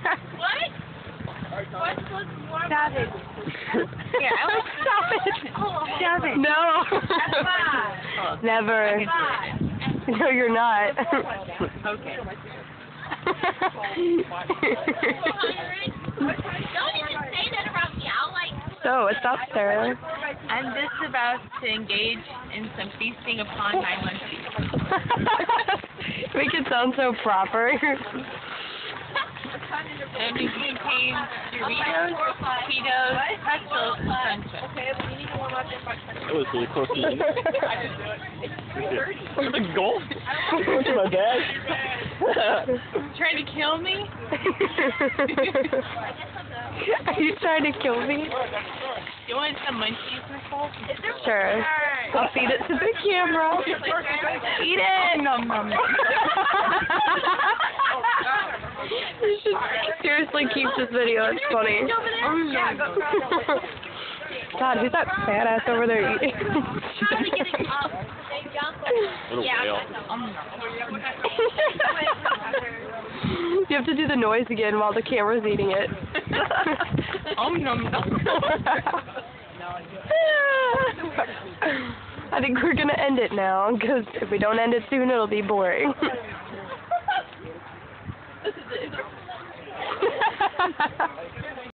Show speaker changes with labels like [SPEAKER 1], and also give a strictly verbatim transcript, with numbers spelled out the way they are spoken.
[SPEAKER 1] What? What's what's more
[SPEAKER 2] Stop it.
[SPEAKER 1] Yeah, I want
[SPEAKER 2] Stop it. Stop it. No. Never. No, you're not.
[SPEAKER 1] Okay. Don't even say that about me. I'll like.
[SPEAKER 2] So, what's up, Sarah?
[SPEAKER 1] I'm just about to engage in some feasting upon my munchies.
[SPEAKER 2] Make it sound so proper.
[SPEAKER 1] And it contains Doritos, Cheetos, pretzels, and sunshine.
[SPEAKER 3] That was really close to me. What's the goal? What's my dad?
[SPEAKER 1] Trying to kill me?
[SPEAKER 2] Are you trying to kill me?
[SPEAKER 1] You want some munchies, Nicole?
[SPEAKER 2] Sure. I'll feed it to the camera. Eat it!
[SPEAKER 1] Nom nom.
[SPEAKER 2] You should seriously keep this video. It's funny. God, who's that fat ass over there eating?
[SPEAKER 3] Little whale.
[SPEAKER 2] You have to do the noise again while the camera's eating it.
[SPEAKER 1] Om nom nom.
[SPEAKER 2] I think we're gonna end it now, because if we don't end it soon, it'll be boring.